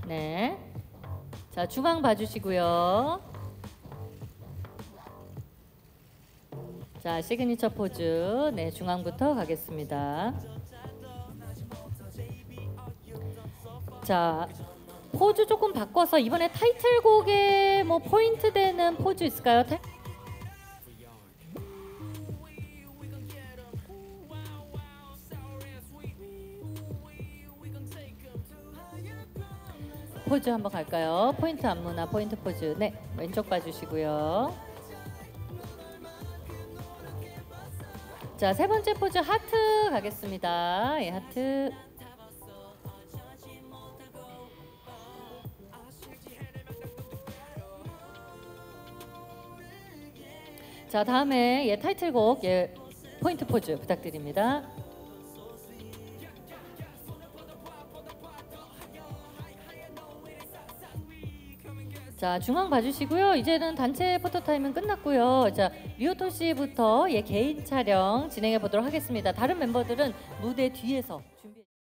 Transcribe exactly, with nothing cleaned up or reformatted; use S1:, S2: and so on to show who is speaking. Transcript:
S1: 네. 자, 중앙 봐주시고요. 자, 시그니처 포즈. 네, 중앙부터 가겠습니다. 자, 포즈 조금 바꿔서 이번에 타이틀곡에 뭐 포인트 되는 포즈 있을까요? 타... 포즈 한번 갈까요? 포인트 안무나 포인트 포즈. 네, 왼쪽 봐주시고요. 자, 세 번째 포즈 하트 가겠습니다. 예, 하트. 자, 다음에 예, 타이틀곡 예, 포인트 포즈 부탁드립니다. 자, 중앙 봐주시고요. 이제는 단체 포토타임은 끝났고요. 자, 류호토 씨부터 예, 개인 촬영 진행해 보도록 하겠습니다. 다른 멤버들은 무대 뒤에서 준비.